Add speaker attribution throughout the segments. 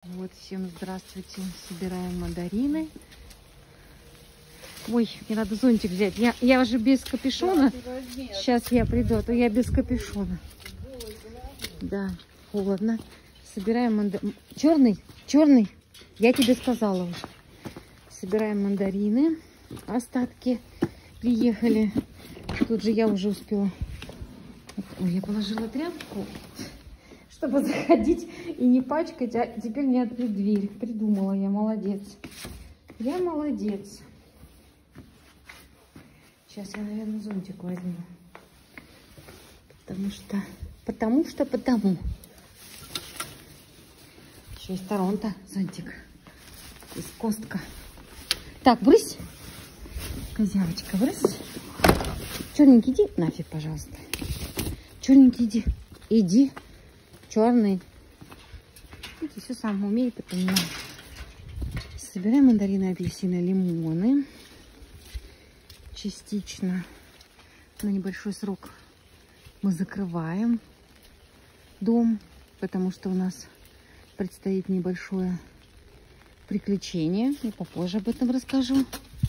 Speaker 1: Вот, всем здравствуйте. Собираем мандарины. Ой, мне надо зонтик взять. Я уже без капюшона. Сейчас я приду, а то я без капюшона. Да, холодно. Собираем мандарины. Черный. Я тебе сказала уже. Собираем мандарины. Остатки приехали. Тут же я уже успела. Ой, я положила тряпку, чтобы заходить и не пачкать, а теперь не открыть дверь. Придумала я, молодец. Я молодец. Сейчас я, наверное, зонтик возьму. Потому. Еще из Торонто зонтик. Из Костка. Так, брысь. Козявочка, брысь. Черненький, иди нафиг, пожалуйста. Черненький, иди. Черный. Видите, все сам умеет и понимает. Собираем мандарины, апельсины, лимоны. Частично на небольшой срок мы закрываем дом, потому что у нас предстоит небольшое приключение. Я попозже об этом расскажу.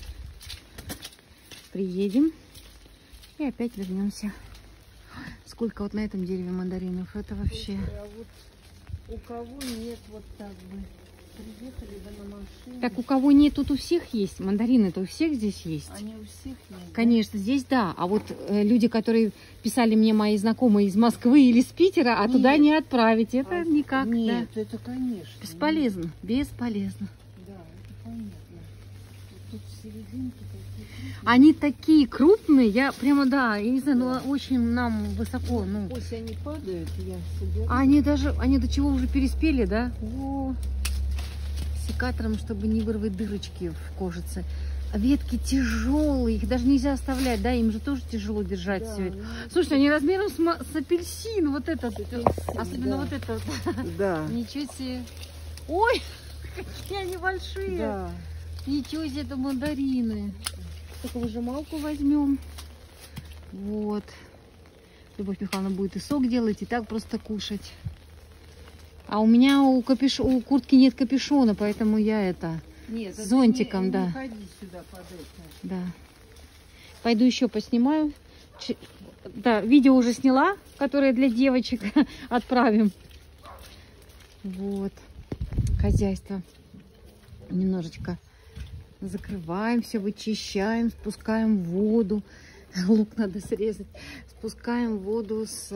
Speaker 1: Приедем и опять вернемся. Сколько вот на этом дереве мандаринов? Это вообще...
Speaker 2: А вот у кого нет, вот так бы приехали да на машине.
Speaker 1: Так у кого нет, тут у всех есть. Мандарины-то у всех здесь есть.
Speaker 2: Они у всех есть?
Speaker 1: Конечно, да? Здесь да. А вот люди, которые писали мне, мои знакомые из Москвы или из Питера, а нет, туда не отправить. Это никак.
Speaker 2: Нет,
Speaker 1: да.
Speaker 2: это конечно.
Speaker 1: Бесполезно. Нет. Бесполезно.
Speaker 2: Да, это понятно. Вот тут в серединке такие крупные.
Speaker 1: Они такие крупные. Я прямо, да, я не знаю, да, но очень нам высоко. Ну.
Speaker 2: Пусть они падают, я соберу.
Speaker 1: Они до чего уже переспели, да? О, секатором, чтобы не вырвать дырочки в кожице. А ветки тяжелые, их даже нельзя оставлять, да? Им же тоже тяжело держать, да, все это. Слушайте, они размером с апельсин, вот этот, особенно да, вот этот.
Speaker 2: Да.
Speaker 1: Ничего себе. Ой, какие они большие.
Speaker 2: Да.
Speaker 1: Ничего себе, это мандарины. Только выжималку возьмем. Вот. Любовь Михайловна будет и сок делать, и так просто кушать. А у меня у куртки нет капюшона, поэтому я это...
Speaker 2: Нет,
Speaker 1: с зонтиком,
Speaker 2: не,
Speaker 1: да.
Speaker 2: Не ходи сюда под это.
Speaker 1: Да. Пойду еще поснимаю. Да, видео уже сняла, которое для девочек отправим. Вот. Хозяйство. Немножечко закрываем, все вычищаем, спускаем воду. Лук надо срезать. Спускаем воду с...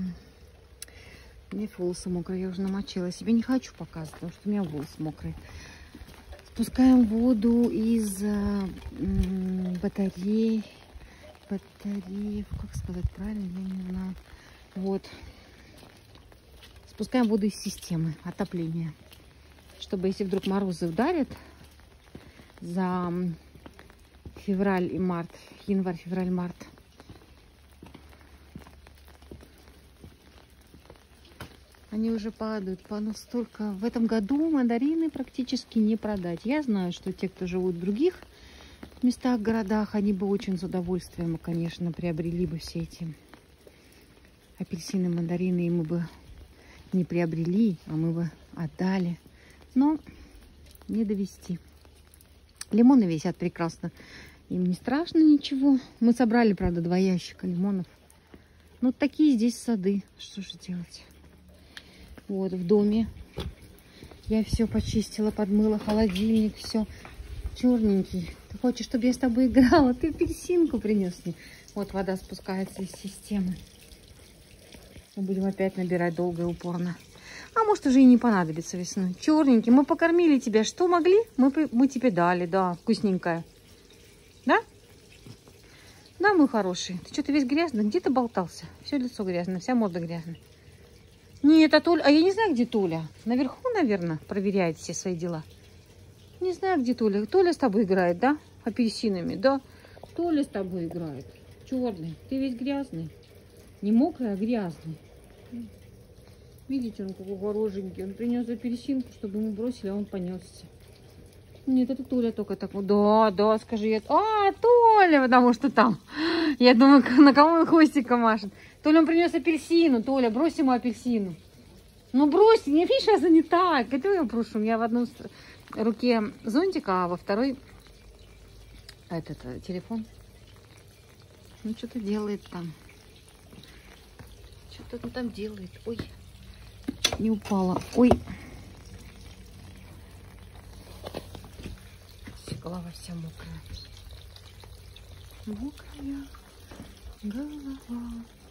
Speaker 1: Мне волосы мокрые, я уже намочила. Себе не хочу показывать, потому что у меня волосы мокрые. Спускаем воду из батареев, как сказать правильно, я не знаю. Вот. Спускаем воду из системы отопления, чтобы если вдруг морозы ударят за февраль и март, январь, февраль, март, они уже падают, столько. В этом году мандарины практически не продать. Я знаю, что те, кто живут в других местах, городах, они бы очень с удовольствием, конечно, приобрели бы все эти апельсины, мандарины, и мы бы не приобрели, а мы бы отдали. Но не довести. Лимоны висят прекрасно. Им не страшно ничего. Мы собрали, правда, 2 ящика лимонов. Ну, такие здесь сады. Что же делать? Вот в доме я все почистила, подмыла, холодильник, все черненький. Ты хочешь, чтобы я с тобой играла? Ты апельсинку принес мне. Вот вода спускается из системы. Мы будем опять набирать долго и упорно. А может, уже и не понадобится весной. Черненький, мы покормили тебя. Что могли? Мы тебе дали, да, вкусненькое. Да? Да, мой хороший. Ты что-то весь грязный? Где ты болтался? Все лицо грязное, вся морда грязная. Нет, а Толя... А я не знаю, где Толя. Наверху, наверное, проверяет все свои дела. Не знаю, где Толя. Толя с тобой играет, да? Апельсинами, да? Толя с тобой играет. Черный. Ты весь грязный. Не мокрый, а грязный. Видите, он какой хорошенький. Он принес апельсинку, чтобы ему бросили, а он понесся. Нет, это Толя только такой. Да, скажи. Я... А, Толя, потому что там. Я думаю, на кого он хвостиком машет. Толя, он принес апельсину. Толя, брось ему апельсину. Ну бросьте, не видишь, я занята. Это я прошу. У меня в одной руке зонтик, а во второй этот телефон. Ну что-то делает там. Что-то он там делает. Ой, не упала. Ой. Голова вся мокрая. Мокрая голова.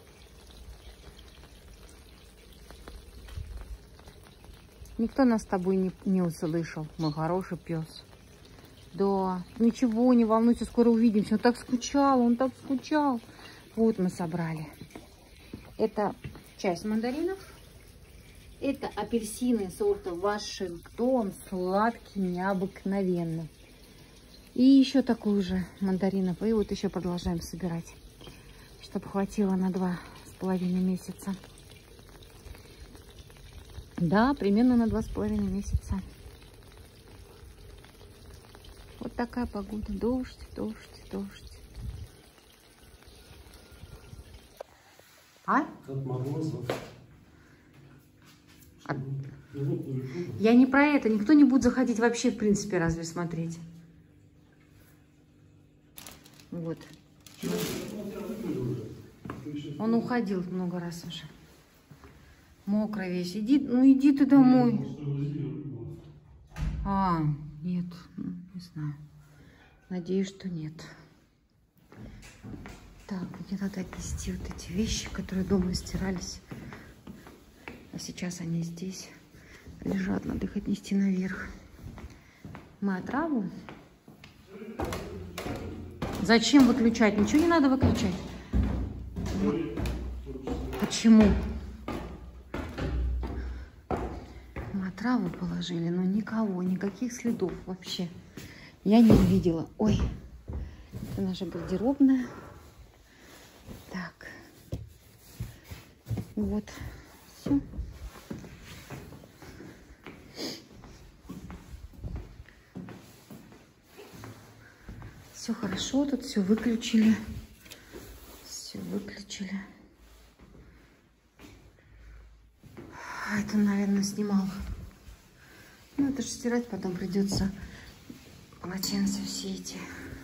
Speaker 1: Никто нас с тобой не услышал, мой хороший пес. Да, ничего, не волнуйся, скоро увидимся. Он так скучал. Вот мы собрали. Это часть мандаринов. Это апельсины сорта Вашингтон, сладкий, необыкновенный. И еще такую же мандаринов. И вот еще продолжаем собирать, чтобы хватило на 2,5 месяца. Да, примерно на 2,5 месяца. Вот такая погода. Дождь. А?
Speaker 3: От морозов.
Speaker 1: Я не про это. Никто не будет заходить вообще, в принципе, разве смотреть. Вот. Он уходил много раз уже. Мокро весь. Иди ты домой. А, нет, не знаю. Надеюсь, что нет. Так, мне надо отнести вот эти вещи, которые дома стирались. А сейчас они здесь лежат. Надо их отнести наверх. Мы отраву. Зачем выключать? Ничего не надо выключать. Почему? Мы отраву положили, но никого, никаких следов вообще. Я не увидела. Ой, это наша гардеробная. Так. Вот. Все. Все хорошо, тут все выключили. Все выключили. Это, наверное, снимал. Ну, это же стирать потом придется. Полотенца все эти.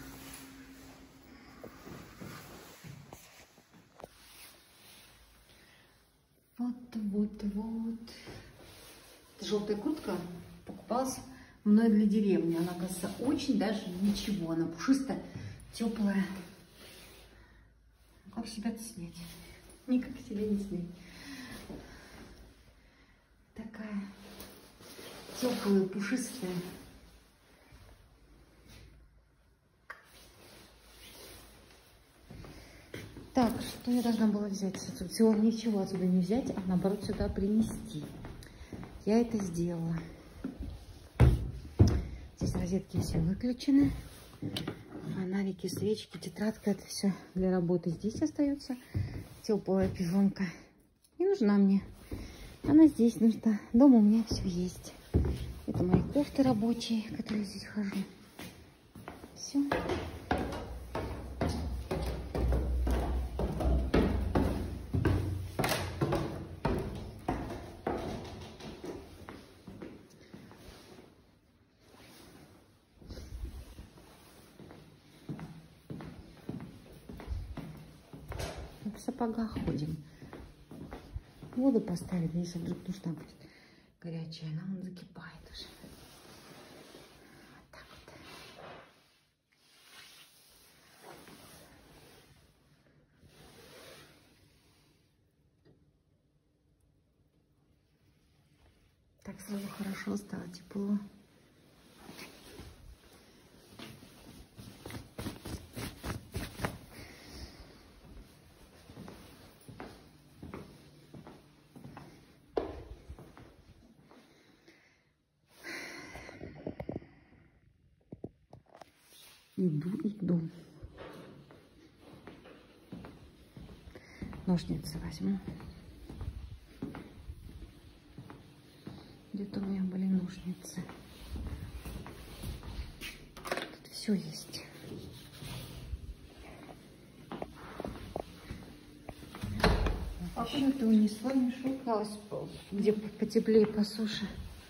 Speaker 1: Вот. Желтая куртка покупалась мной для деревни. Она, кажется, очень даже ничего. Она пушистая, теплая. Как себя-то снять? Никак себя не снять. Такая теплая, пушистая. Так, что я должна была взять? Всего ничего отсюда не взять, а наоборот сюда принести. Я это сделала. Здесь розетки все выключены. Фонарики, свечки, тетрадка. Это все для работы здесь остается. Теплая пижонка. Не нужна мне. Она здесь нужна. Дома у меня все есть. Это мои кофты рабочие, которые здесь хожу. Все. В сапогах ходим. Воду поставили, если вдруг нужна будет горячая. Она вон закипает уже. Вот так вот. Так сразу хорошо стало, тепло. Иду. Ножницы возьму. Где-то у меня были ножницы. Тут все есть.
Speaker 2: А
Speaker 1: Вообще-то унесла мешок, где потеплее, по суше.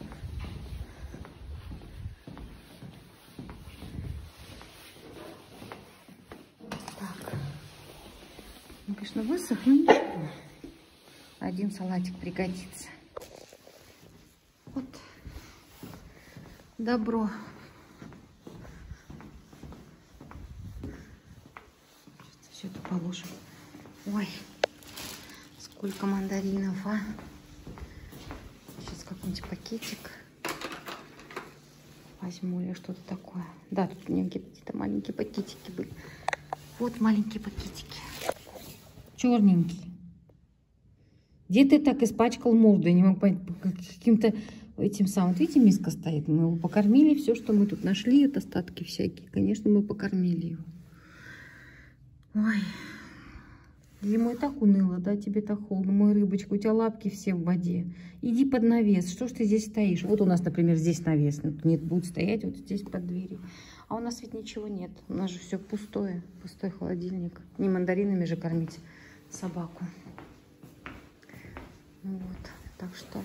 Speaker 1: Так. Ну, конечно, высох, но ничего. Один салатик пригодится. Вот. Добро. Все это положим. Ой, сколько мандаринов, а. Сейчас какой-нибудь пакетик возьму или что-то такое. Да, тут у меня какие-то маленькие пакетики были. Вот маленькие пакетики. Черненькие. Где ты так испачкал морду? Я не могу понять, каким-то этим самым. Вот видите, миска стоит. Мы его покормили. Все, что мы тут нашли, это остатки всякие. Конечно, мы покормили его. Ой. Зимой так уныло, да? Тебе так холодно. Мой рыбочка, у тебя лапки все в воде. Иди под навес. Что ж ты здесь стоишь? Вот у нас, например, здесь навес. Нет, будет стоять вот здесь под дверью. А у нас ведь ничего нет. У нас же все пустое. Пустой холодильник. Не мандаринами же кормить собаку. Вот, так что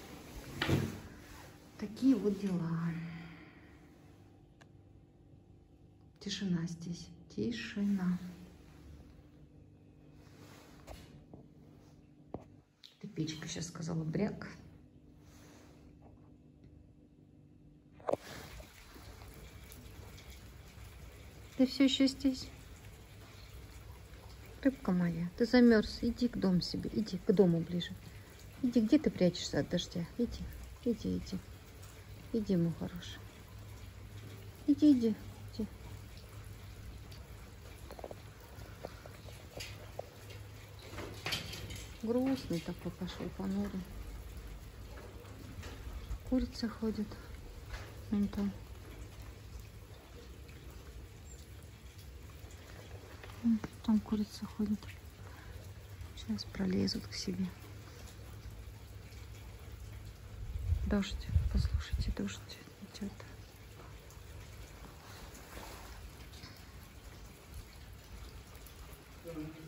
Speaker 1: такие вот дела. Тишина здесь, тишина. Ты печка сейчас сказала бряк. Ты все еще здесь? Рыбка моя, ты замерз. Иди к дому себе, иди к дому ближе. Иди, где ты прячешься от дождя? Иди, иди, иди. Иди, мой хороший. Иди, иди, иди. Грустный такой пошел, понурый. Курица ходит. Вон там. Там курица ходит. Сейчас пролезут к себе. Дождь, послушайте, дождь идет.